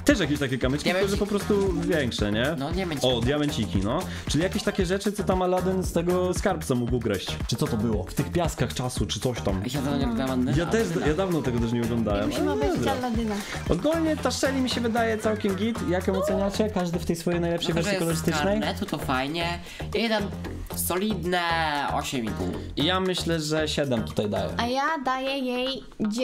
Też jakieś takie kamyczki, tylko że po prostu większe, nie? No, diamenciki. O, diamenciki, no. Czyli jakieś takie rzeczy, co tam Aladdin z tego skarbca mógł ukraść. Czy co to było? W tych piaskach czasu, czy coś tam. Ja to nie oglądam. Ja dawno tego też nie oglądałem. Musimy ale obejrzeć dobra. Aladyna. Ogólnie ta Shelly mi się wydaje całkiem git. Jak ją oceniacie? Każdy w tej swojej najlepszej wersji kolorystycznej? To fajnie. I dam solidne 8,5. I ja myślę, że 7 tutaj daję. A ja daję jej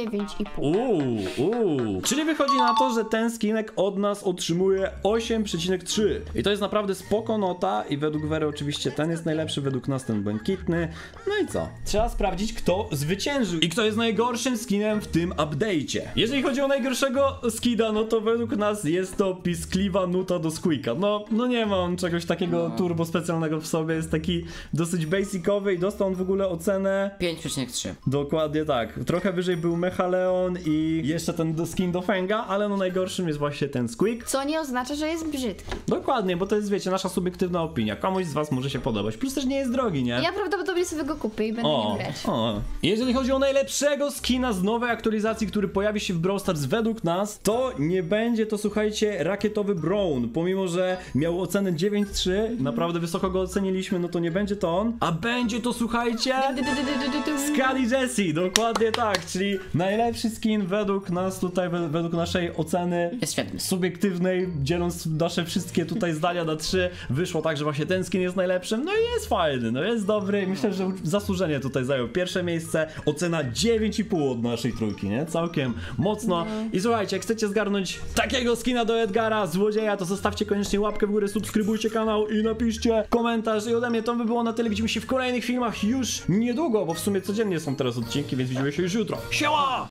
9,5. Czyli wychodzi na to, że ten skinek od nas otrzymuje 8,3. I to jest naprawdę spoko nota i według Wery oczywiście ten jest najlepszy, według nas ten błękitny. No i co? Trzeba sprawdzić, kto zwyciężył i kto jest najgorszym skinem w tym update'cie. Jeżeli chodzi o najgorszego skina, no to według nas jest to piskliwa nuta do Squeaka. No nie ma on czegoś takiego turbo specjalnego w sobie, jest taki dosyć basicowy i dostał on w ogóle ocenę 5,3. dokładnie tak. Trochę wyżej był Mechaleon i jeszcze ten skin do Fenga, ale no najgorszym jest właśnie ten Squeak. Co nie oznacza, że jest brzydki. Dokładnie, bo to jest, wiecie, nasza subiektywna opinia. Komuś z was może się podobać. Plus też nie jest drogi, nie? Ja prawdopodobnie sobie go kupię i będę nim grać. Jeżeli chodzi o najlepszego skina z nowej aktualizacji, który pojawi się w Brawl Stars według nas, to nie będzie to, słuchajcie, rakietowy Brown. Pomimo, że miał ocenę 9,3, naprawdę wysoko go oceniliśmy, no to nie będzie to on. A będzie to, słuchajcie, Skady Jessie, dokładnie tak, czyli najlepszy skin według nas tutaj, według naszej oceny Jest świetny. subiektywnej, dzieląc nasze wszystkie tutaj zdania na 3, wyszło tak, że właśnie ten skin jest najlepszym, no i jest fajny, no jest dobry i myślę, że zasłużenie tutaj zajął pierwsze miejsce, ocena 9,5 od naszej trójki, nie? Całkiem mocno. I słuchajcie, jak chcecie zgarnąć takiego skina do Edgara, złodzieja, to zostawcie koniecznie łapkę w górę, subskrybujcie kanał i napiszcie komentarz. I ode mnie to by było na tyle, widzimy się w kolejnych filmach już niedługo, bo w sumie codziennie są teraz odcinki, więc widzimy się już jutro. Siema!